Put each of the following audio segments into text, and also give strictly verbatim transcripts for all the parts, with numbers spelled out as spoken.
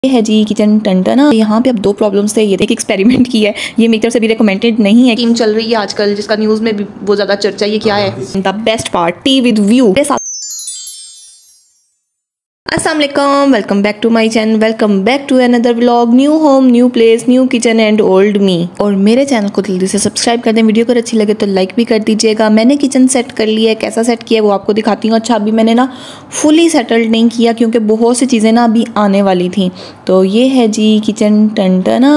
ये है जी किचन टंटना। यहाँ पे अब दो प्रॉब्लम्स थे। ये एक एक्सपेरिमेंट किया है, ये मेरी तरफ से भी रिकमेंडेड नहीं है। स्कीम चल रही है आजकल जिसका न्यूज़ में भी बहुत ज़्यादा चर्चा, ये क्या है, the best party with view. अस्सलाम वालेकुम, welcome back to my channel, welcome back to another vlog. New home, new place, new kitchen and old me. और मेरे चैनल को जल्दी से सब्सक्राइब कर दें। वीडियो अगर अच्छी लगे तो लाइक भी कर दीजिएगा। मैंने किचन सेट कर लिया है, कैसा सेट किया है वो आपको दिखाती हूँ। अच्छा, अभी मैंने ना फुली सेटल्ड नहीं किया क्योंकि बहुत सी चीज़ें ना अभी आने वाली थी। तो ये है जी किचन टंटना।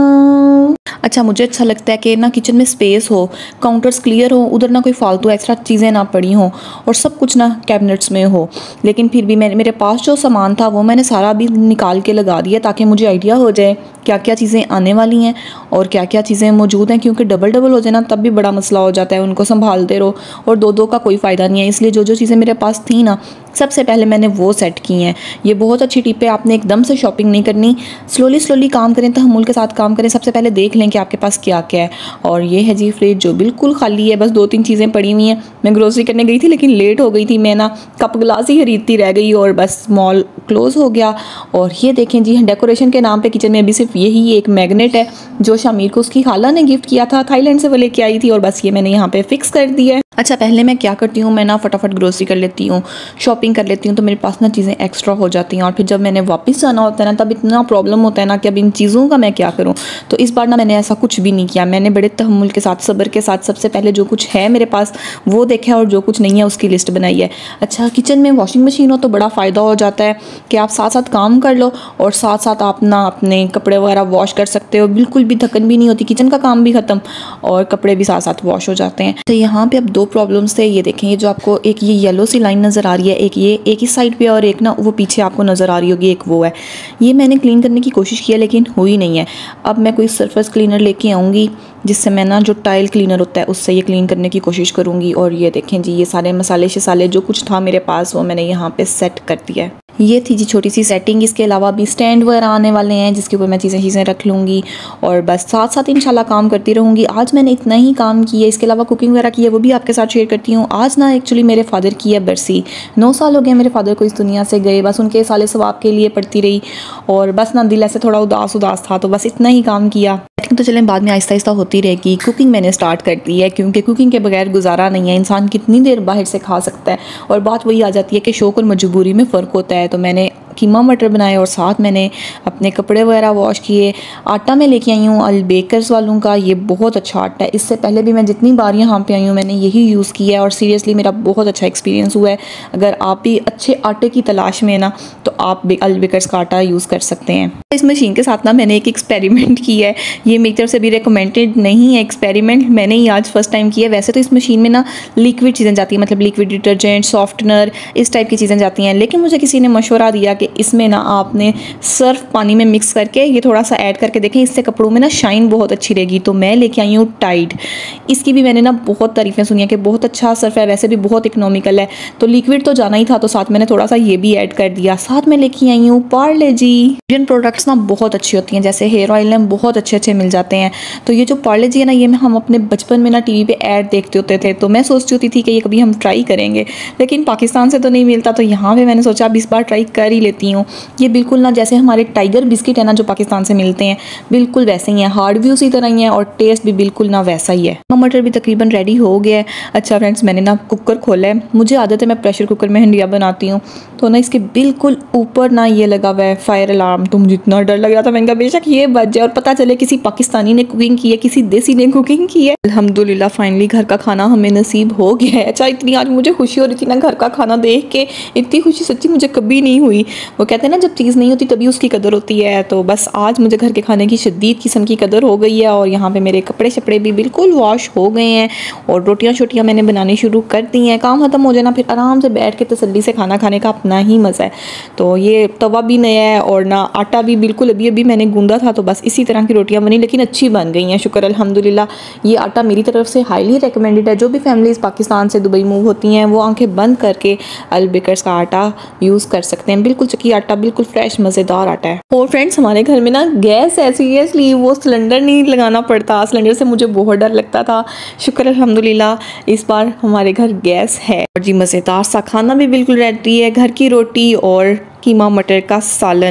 अच्छा, मुझे अच्छा लगता है कि ना किचन में स्पेस हो, काउंटर्स क्लियर हो, उधर ना कोई फालतू एक्स्ट्रा चीज़ें ना पड़ी हों और सब कुछ ना कैबिनेट्स में हो। लेकिन फिर भी मैंने मेरे पास जो सामान था वो मैंने सारा भी निकाल के लगा दिया ताकि मुझे आइडिया हो जाए क्या क्या चीज़ें आने वाली हैं और क्या क्या चीज़ें मौजूद हैं। क्योंकि डबल डबल हो जाए ना तब भी बड़ा मसला हो जाता है, उनको संभालते रहो और दो दो का कोई फ़ायदा नहीं है। इसलिए जो जो चीज़ें मेरे पास थी ना सबसे पहले मैंने वो सेट की हैं। ये बहुत अच्छी टिप है, आपने एकदम से शॉपिंग नहीं करनी, स्लोली स्लोली काम करें, तहम्मुल के साथ काम करें। सबसे पहले देख लें कि आपके पास क्या क्या है। और ये है जी फ्रिज जो बिल्कुल खाली है, बस दो तीन चीज़ें पड़ी हुई हैं। मैं ग्रोसरी करने गई थी लेकिन लेट हो गई थी, मैं ना कप गिलास ही खरीदती रह गई और बस मॉल क्लोज़ हो गया। और ये देखें जी, डेकोरेशन के नाम पे किचन में अभी सिर्फ यही एक मैग्नेट है जो शामिर को उसकी खाला ने गिफ्ट किया था, थाईलैंड से वो लेके आई थी और बस ये मैंने यहाँ पे फिक्स कर दिया है। अच्छा, पहले मैं क्या करती हूँ, मैं ना फटाफट ग्रोसरी कर लेती हूँ, शॉपिंग कर लेती हूँ, तो मेरे पास ना चीज़ें एक्स्ट्रा हो जाती हैं। और फिर जब मैंने वापस जाना होता है ना तब इतना प्रॉब्लम होता है ना कि अब इन चीज़ों का मैं क्या करूँ। तो इस बार ना मैंने ऐसा कुछ भी नहीं किया। मैंने बड़े तहम्मुल के साथ, सब्र के साथ सबसे पहले जो कुछ है मेरे पास वो देखा और जो कुछ नहीं है उसकी लिस्ट बनाई है। अच्छा, किचन में वॉशिंग मशीन हो तो बड़ा फ़ायदा हो जाता है कि आप साथ साथ काम कर लो और साथ साथ आप ना अपने कपड़े वगैरह वॉश कर सकते हो। बिल्कुल भी थकन भी नहीं होती, किचन का काम भी ख़त्म और कपड़े भी साथ साथ वॉश हो जाते हैं। तो यहाँ पे अब दो प्रॉब्लम्स थे। ये देखें, ये जो आपको एक ये येलो सी लाइन नज़र आ रही है, एक ये एक ही साइड पे और एक ना वो पीछे आपको नज़र आ रही होगी, एक वो है। ये मैंने क्लीन करने की कोशिश की है लेकिन हुई नहीं है। अब मैं कोई सरफेस क्लीनर लेके आऊँगी जिससे मैं ना जो टाइल क्लीनर होता है उससे ये क्लीन करने की कोशिश करूँगी। और ये देखें जी, ये सारे मसाले शसाले जो कुछ था मेरे पास वो मैंने यहाँ पे सेट कर दिया है। ये थी जी छोटी सी सेटिंग। इसके अलावा भी स्टैंड वगैरह आने वाले हैं जिसके ऊपर मैं चीज़ें चीज़ें रख लूँगी और बस साथ साथ इंशाल्लाह काम करती रहूँगी। आज मैंने इतना ही काम किया, इसके अलावा कुकिंग वगैरह की है वो भी आपके साथ शेयर करती हूँ। आज ना एक्चुअली मेरे फादर की है बरसी, नौ साल हो गए मेरे फादर को इस दुनिया से गए। बस उनके साले सवाब के लिए पढ़ती रही और बस ना दिल ऐसे थोड़ा उदास उदास था, तो बस इतना ही काम किया। तो चलें बाद में आहिस्ता आहिस्ता होती रहेगी। कुकिंग मैंने स्टार्ट कर दी है क्योंकि कुकिंग के बगैर गुजारा नहीं है। इंसान कितनी देर बाहर से खा सकता है। और बात वही आ जाती है कि शौक़ और मजबूरी में फ़र्क होता है। तो मैंने कीमा मटर बनाए और साथ मैंने अपने कपड़े वगैरह वॉश किए। आटा मैं लेके आई हूँ अल बेकर्स वालों का, ये बहुत अच्छा आटा है। इससे पहले भी मैं जितनी बार यहाँ पे आई हूँ मैंने यही यूज़ किया है और सीरियसली मेरा बहुत अच्छा एक्सपीरियंस हुआ है। अगर आप भी अच्छे आटे की तलाश में ना तो आप अल बेकर्स का आटा यूज़ कर सकते हैं। इस मशीन के साथ ना मैंने एक एक्सपेरिमेंट किया है, ये मेरी तरफ से भी रिकमेंडेड नहीं है। एक्सपेरिमेंट मैंने ही आज फर्स्ट टाइम किया है। वैसे तो इस मशीन में ना लिक्विड चीज़ें जाती हैं, मतलब लिक्विड डिटर्जेंट, सॉफ्टनर, इस टाइप की चीज़ें जाती हैं। लेकिन मुझे किसी ने मशवरा दिया कि इसमें ना आपने सर्फ पानी में मिक्स करके ये थोड़ा सा ऐड करके देखें, इससे कपड़ों में ना शाइन बहुत अच्छी रहेगी। तो मैं लेके आई हूँ टाइड। इसकी भी मैंने ना बहुत तारीफ़ें सुनी है कि बहुत अच्छा सर्फ है, वैसे भी बहुत इकोनॉमिकल है। तो लिक्विड तो जाना ही था तो साथ मैंने थोड़ा सा ये भी ऐड कर दिया। साथ में लेके आई हूँ पार्ले जी। इंडियन प्रोडक्ट्स ना बहुत अच्छी होती हैं, जैसे हेयर ऑयल में बहुत अच्छे अच्छे मिल जाते हैं। तो ये जो पार्ले जी है ना, ये हम अपने बचपन में ना टीवी पे ऐड देखते होते थे, तो मैं सोचती होती थी कि ये कभी हम ट्राई करेंगे, लेकिन पाकिस्तान से तो नहीं मिलता। तो यहाँ पे मैंने सोचा अब इस बार ट्राई कर ही लेती हूँ। ये बिल्कुल ना जैसे हमारे टाइगर बिस्किट है ना जो पाकिस्तान से मिलते हैं, बिल्कुल वैसे ही हैं, हार्ड भी उसी तरह ही है और टेस्ट भी बिल्कुल ना वैसा ही है। मटर भी तकरीबन रेडी हो गया है। अच्छा फ्रेंड्स, मैंने ना कुकर खोला है। मुझे आदत है मैं प्रेशर कुकर में हंडिया बनाती हूँ, तो ना इसके बिल्कुल ऊपर ना ये लगा हुआ है फायर अलार्म। तो मुझे इतना डर लग रहा था, मैंने कहा बेशक ये बच जाए और पता चले किसी पाकिस्तानी ने कुकिंग की है, किसी देसी ने कुकिंग की है। अल्हम्दुलिल्लाह फाइनली घर का खाना हमें नसीब हो गया है। अच्छा, इतनी आज मुझे खुशी हो रही थी ना घर का खाना देख के, इतनी खुशी सच्ची मुझे कभी नहीं हुई। वो कहते हैं ना जब चीज़ नहीं होती तभी उसकी कदर होती है। तो बस आज मुझे घर के खाने की शदीद किस्म की कदर हो गई है। और यहाँ पे मेरे कपड़े शपड़े भी बिल्कुल वॉश हो गए हैं और रोटियाँ शोटियाँ मैंने बनानी शुरू कर दी हैं। काम खत्म हो जाए ना फिर आराम से बैठ के तसल्ली से खाना खाने का अपना ही मज़ा है। तो ये तवा भी नया है और ना आटा भी बिल्कुल अभी अभी मैंने गूंदा था, तो बस इसी तरह की रोटियाँ बनी, लेकिन अच्छी बन गई हैं, शुक्र अल्हम्दुलिल्लाह। ये आटा मेरी तरफ से हाईली रिकमेंडेड है। जो भी फैमिलीज़ पाकिस्तान से दुबई मूव होती हैं वो आंखें बंद करके अल बेकर्स का आटा यूज़ कर सकते हैं। बिल्कुल चक्की आटा, बिल्कुल फ्रेश मज़ेदार आटा है। और फ्रेंड्स, हमारे घर में ना गैस है, सीरियसली वो सिलेंडर नहीं लगाना पड़ता। सिलेंडर से मुझे बहुत डर लगता था। शुक्र अल्हम्दुलिल्लाह इस बार हमारे घर गैस है। और जी मज़ेदार सा खाना भी बिल्कुल रेडी है, घर की रोटी और कीमा मटर का सालन।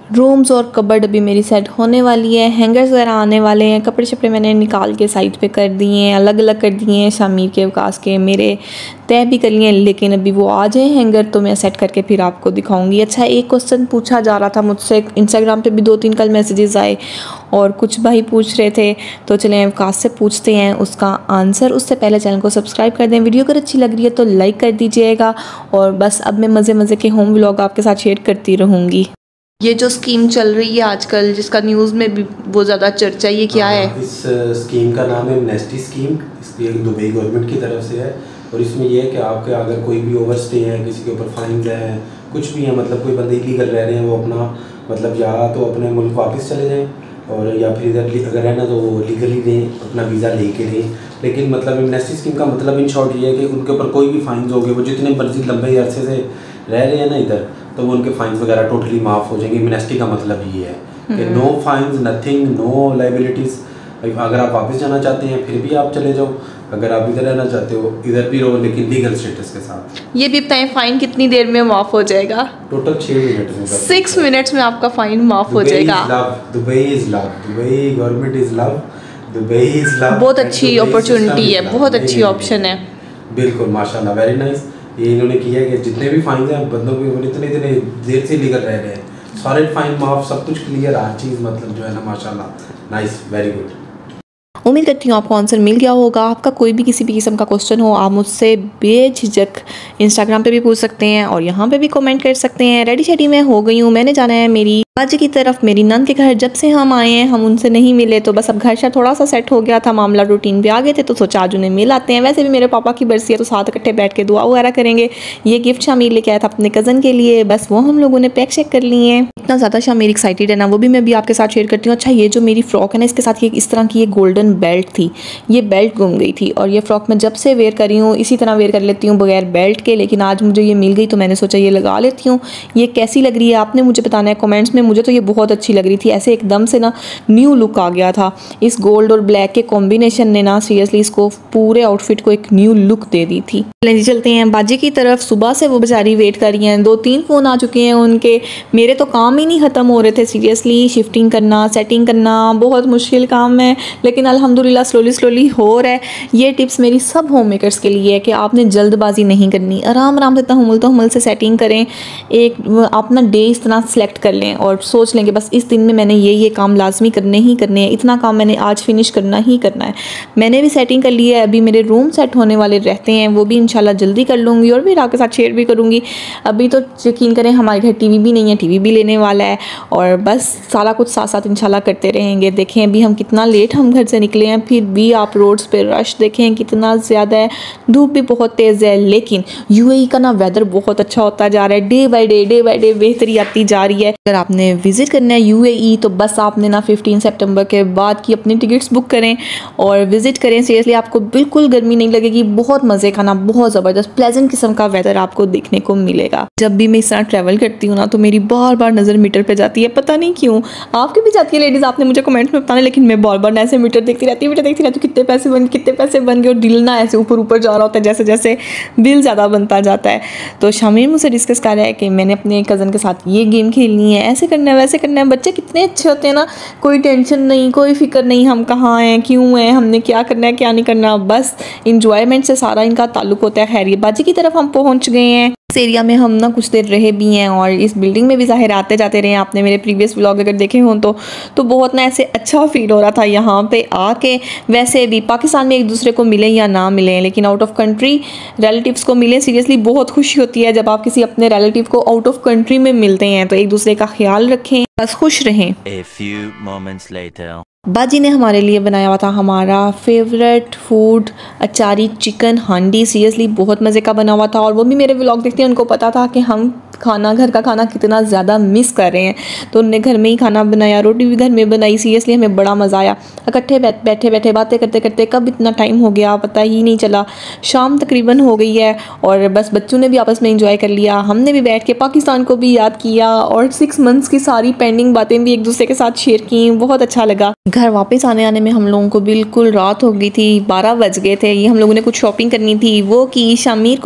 रूम्स और कबर्ड अभी मेरी सेट होने वाली है, हैंगर्स वगैरह आने वाले हैं, कपड़े शपड़े मैंने निकाल के साइड पे कर दिए हैं, अलग अलग कर दिए हैं, शामिर के वकास के मेरे तय भी कर लिए हैं, लेकिन अभी वो आ जाए हैंगर तो मैं सेट करके फिर आपको दिखाऊंगी। अच्छा, एक क्वेश्चन पूछा जा रहा था मुझसे, इंस्टाग्राम पे भी दो तीन कल मैसेजेस आए और कुछ भाई पूछ रहे थे, तो चलें वकास से पूछते हैं उसका आंसर। उससे पहले चैनल को सब्सक्राइब कर दें, वीडियो अगर अच्छी लग रही है तो लाइक कर दीजिएगा। और बस अब मैं मज़े मज़े के होम व्लॉग आपके साथ शेयर करती रहूँगी। ये जो स्कीम चल रही है आजकल, जिसका न्यूज़ में भी बहुत ज़्यादा चर्चा, ये क्या है? इस स्कीम का नाम है एमनेस्टी स्कीम। इसकी दुबई गवर्नमेंट की तरफ से है और इसमें यह है कि आपके अगर कोई भी ओवर स्टे है, किसी के ऊपर फाइन है, कुछ भी है, मतलब कोई बंदे इलीगल रह रहे हैं, वो अपना मतलब या तो अपने मुल्क वापस चले जाएँ और या फिर इधर अगर रहना तो वो लीगली दें, अपना वीज़ा लेके दें। लेकिन मतलब एमनेस्टी स्कीम का मतलब इन शॉर्ट ये है कि उनके ऊपर कोई भी फाइन हो गए, वो जितने मर्जी लंबे अरसे से रह रहे हैं ना इधर, तो वो उनके फाइन्स वगैरह टोटली माफ़ हो जाएंगे। एमनेस्टी का मतलब ये है कि no fines, nothing, no liabilities. अगर आप वापस जाना चाहते हैं फिर भी आप चले जाओ, अगर आप इधर रहना चाहते हो इधर भी रहो, लेकिन लीगल स्टेटस के साथ। ये भी बताएं फाइन कितनी देर में माफ़ हो जाएगा? टोटल छः मिनट में, सिक्स मिनट्स में आपका फाइन माफ़ हो जाएगा। Dubai is love, Dubai government is love, Dubai is love. बहुत अच्छी अपॉर्चुनिटी है, बहुत अच्छी ऑप्शन है। बिल्कुल, माशाल्लाह, वेरी नाइस। ये इन्होंने किया है कि जितने भी फाइन हैं बंदों के, इतने इतने देर से लीगल रह रहे हैं, सारे फाइन माफ, सब कुछ क्लियर, हर चीज़ मतलब जो है ना माशाल्लाह, नाइस, वेरी गुड। उम्मीद करती हूँ आपको आंसर मिल गया होगा। आपका कोई भी किसी भी किस्म का क्वेश्चन हो, आप मुझसे बेझिझक इंस्टाग्राम पे भी पूछ सकते हैं और यहाँ पे भी कमेंट कर सकते हैं। रेडी शेडी मैं हो गई हूँ, मैंने जाना है मेरी बाजी की तरफ, मेरी नंद के घर। जब से हम आए हैं हम उनसे नहीं मिले, तो बस अब घर शर थोड़ा सा सेट हो गया था, मामला रूटीन पे आ गए थे, तो सोचा आज उन्हें मिल आते हैं। वैसे भी मेरे पापा की बरसी है तो साथ इकट्ठे बैठ के दुआ वगैरह करेंगे। ये गिफ्ट शामिर लेके आया था अपने कज़न के लिए, बस वो हम लोगों ने पैक शेक कर लिए हैं। इतना ज़्यादा शामिर एक्साइटेड है ना, वो भी मैं भी आपके साथ शेयर करती हूँ। अच्छा, ये जो मेरी फ्रॉक है ना, इसके साथ ये इस तरह की ये गोल्डन बेल्ट थी, ये बेल्ट गुम गई थी और ये फ्रॉक मैं जब से वेयर कर रही हूँ इसी तरह वेयर कर लेती हूँ बगैर बेल्ट के, लेकिन आज मुझे ये मिल गई तो मैंने सोचा ये लगा लेती हूँ। ये कैसी लग रही है आपने मुझे बताना है कमेंट्स में। मुझे तो ये बहुत अच्छी लग रही थी, ऐसे एकदम से ना न्यू लुक आ गया था। इस गोल्ड और ब्लैक के कॉम्बिनेशन ने ना सीरियसली इसको पूरे आउटफिट को एक न्यू लुक दे दी थी। चलते हैं बाजी की तरफ। सुबह से वो बेचारी वेट कर रही हैं, दो तीन फ़ोन आ चुके हैं उनके, मेरे तो काम ही नहीं ख़त्म हो रहे थे। सीरियसली शिफ्टिंग करना, सेटिंग करना बहुत मुश्किल काम है, लेकिन अल्हम्दुलिल्लाह स्लोली स्लोली हो रहा है। ये टिप्स मेरी सब होम मेकर्स के लिए है कि आपने जल्दबाजी नहीं करनी, आराम आराम से तहमुल तहमुल से सेटिंग करें। एक अपना डे इस तरह सेलेक्ट कर लें और सोच लें कि बस इस दिन में मैंने ये ये काम लाजमी करने ही करने हैं, इतना काम मैंने आज फिनिश करना ही करना है। मैंने भी सेटिंग कर ली है, अभी मेरे रूम सेट होने वाले रहते हैं, वो भी इंशाल्लाह जल्दी कर लूँगी और फिर आपके साथ शेयर भी करूँगी। अभी तो यकीन करें हमारे घर टीवी भी नहीं है, टीवी भी लेने वाला है और बस सारा कुछ साथ साथ इंशाल्लाह करते रहेंगे। देखें अभी हम कितना लेट हम घर से निकले हैं, फिर भी आप रोड्स पे रश देखें कितना ज़्यादा है, धूप भी बहुत तेज़ है, लेकिन यूएई का ना वेदर बहुत अच्छा होता जा रहा है, day by day day by day बेहतरी आती जा रही है। अगर आपने विज़िट करना है यूएई तो बस आपने ना फिफ्टीन सितंबर के बाद की अपनी टिकट्स बुक करें और विज़िट करें। सीरियसली आपको बिल्कुल गर्मी नहीं लगेगी, बहुत मज़े का ना बहुत ज़बरदस्त प्लेजेंट किस्म का वेदर आपको देखने को मिलेगा। जब भी मैं इस तरह ट्रैवल करती हूँ ना तो मेरी बार बार नज़र मीटर पे जाती है, पता नहीं क्यों, आपकी भी जाती है लेडीज़, आपने मुझे कमेंट्स में बताना, लेकिन मैं बार बार ऐसे मीटर देखती रहती हूँ, मीटर देखती रहती हूँ कितने पैसे बन कितने पैसे बन गए और दिल ना ऐसे ऊपर ऊपर जा रहा होता है जैसे जैसे बिल ज़्यादा बनता जाता है। तो शामिर मुझसे डिस्कस कर रहा है कि मैंने अपने कज़न के साथ ये गेम खेलनी है, ऐसे करना है वैसे करना है। बच्चे कितने अच्छे होते हैं ना, कोई टेंशन नहीं, कोई फिक्र नहीं हम कहाँ हैं, क्यों हैं, हमने क्या करना है क्या नहीं करना, बस इंजॉयमेंट से सारा इनका ताल्लुक होता है। खैर ये बाजी की तरफ हम पहुँच गए हैं। इस एरिया में हम ना कुछ देर रहे भी हैं और इस बिल्डिंग में भी ज़ाहिर आते जाते रहे हैं। आपने मेरे प्रीवियस व्लॉग अगर देखे हों तो तो बहुत ना ऐसे अच्छा फील हो रहा था यहाँ पे आके। वैसे भी पाकिस्तान में एक दूसरे को मिले या ना मिले, लेकिन आउट ऑफ कंट्री रिलेटिव्स को मिले, सीरियसली बहुत खुशी होती है जब आप किसी अपने रिलेटिव को आउट ऑफ कंट्री में मिलते हैं। तो एक दूसरे का ख्याल रखें, बस खुश रहें। A few moments later. बाजी ने हमारे लिए बनाया हुआ था हमारा favourite food achari chicken handi, seriously बहुत मज़े का बना हुआ था। और वो भी मेरे व्लॉग देखते हैं, उनको पता था कि हम खाना घर का खाना कितना ज़्यादा मिस कर रहे हैं, तो उन्होंने घर में ही खाना बनाया, रोटी भी घर में बनाई। सीरियसली हमें बड़ा मज़ा आया, इकट्ठे बैठ बैठे बैठे बातें करते करते कब इतना टाइम हो गया पता ही नहीं चला। शाम तकरीबन हो गई है और बस बच्चों ने भी आपस में इंजॉय कर लिया, हमने भी बैठ के पाकिस्तान को भी याद किया और सिक्स मंथ्स की सारी पेंडिंग बातें भी एक दूसरे के साथ शेयर की। बहुत अच्छा लगा। घर वापस आने आने में हम लोगों को बिल्कुल रात हो गई थी, बारह बज गए थे। ये हम लोगों ने कुछ शॉपिंग करनी थी वो की। शामिर को एक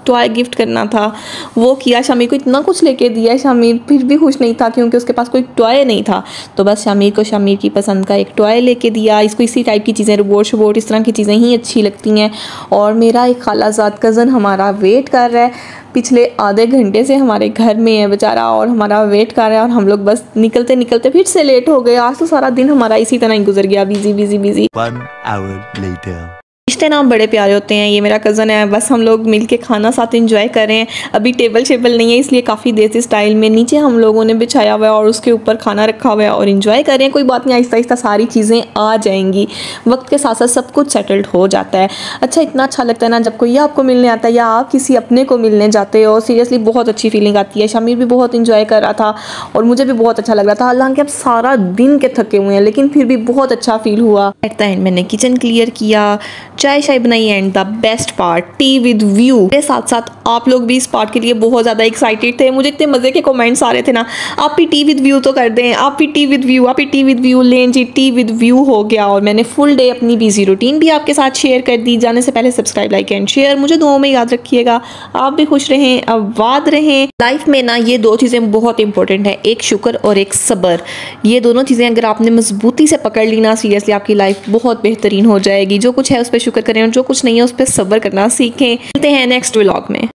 टॉय गिफ्ट करना था वो किया। शामिर को इतना कुछ लेके दिया, शामिर फिर भी खुश नहीं था क्योंकि उसके पास कोई टॉय नहीं था। तो बस शामिर को शामिर की पसंद का एक टॉय लेके दिया। इसको इसी टाइप की चीज़ें, रोबोट शोबोट इस तरह की चीज़ें ही अच्छी लगती हैं। और मेरा एक खालाजाद कज़न हमारा वेट कर रहा है, पिछले आधे घंटे से हमारे घर में है बेचारा और हमारा वेट कर रहा है। और हम लोग बस निकलते निकलते फिर से लेट हो गए। आज तो सारा दिन हमारा इसी तरह ही गुजर गया, busy busy busy. One hour later. रिश्ते ना बड़े प्यारे होते हैं। ये मेरा कज़न है, बस हम लोग मिलके खाना साथ एंजॉय कर रहे हैं। अभी टेबल शेबल नहीं है इसलिए काफ़ी देसी स्टाइल में नीचे हम लोगों ने बिछाया हुआ है और उसके ऊपर खाना रखा हुआ है और एंजॉय कर रहे हैं। कोई बात नहीं, आहिस्ता आहिस्ता सारी चीज़ें आ जाएंगी, वक्त के साथ साथ सब कुछ सेटल्ड हो जाता है। अच्छा, इतना अच्छा लगता है ना जब कोई आपको मिलने आता है या आप किसी अपने को मिलने जाते हो। सीरियसली बहुत अच्छी फीलिंग आती है। शामिर भी बहुत इंजॉय कर रहा था और मुझे भी बहुत अच्छा लग रहा था। हालांकि अब सारा दिन के थके हुए हैं लेकिन फिर भी बहुत अच्छा फील हुआ। एट द एंड मैंने किचन क्लियर किया, चाय शाय बनाई and the best part tea with view. के साथ साथ आप लोग भी इस पार्ट के लिए बहुत ज़्यादा एक्साइटेड थे। मुझे इतने मज़े के कमेंट्स आ रहे थे ना, आप भी टी विद व्यू तो कर दें, आप भी टी विद व्यू, आप भी टी विद व्यू लें जी। टी विद व्यू हो गया और मैंने फुल डे अपनी बिजी रूटीन भी आपके साथ शेयर कर दी। जाने से पहले सब्सक्राइब, लाइक एंड शेयर मुझे दुआओं में याद रखिएगा। आप भी खुश रहें, आबाद रहें। लाइफ में ना ये दो चीज़ें बहुत इंपॉर्टेंट है, एक शुक्र और एक सब्र। ये दोनों चीज़ें अगर आपने मजबूती से पकड़ ली ना, सीरियसली आपकी लाइफ बहुत बेहतरीन हो जाएगी। जो कुछ है उस पर शुक्र करें और जो कुछ नहीं है उस पर सब्र करना सीखें। मिलते हैं नेक्स्ट व्लॉग में।